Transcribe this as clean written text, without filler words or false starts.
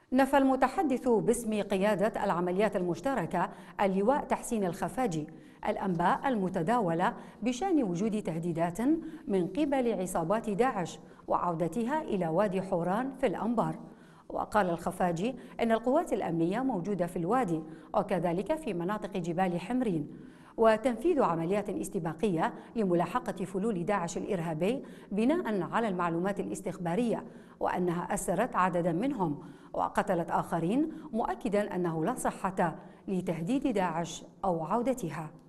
نفى المتحدث باسم قيادة العمليات المشتركة اللواء تحسين الخفاجي الأنباء المتداولة بشأن وجود تهديدات من قبل عصابات داعش وعودتها إلى وادي حوران في الأنبار. وقال الخفاجي إن القوات الأمنية موجودة في الوادي وكذلك في مناطق جبال حمرين، وتنفيذ عمليات استباقية لملاحقة فلول داعش الإرهابي بناء على المعلومات الاستخبارية، وأنها أسرت عددا منهم وقتلت آخرين، مؤكدا أنه لا صحة لتهديد داعش أو عودتها.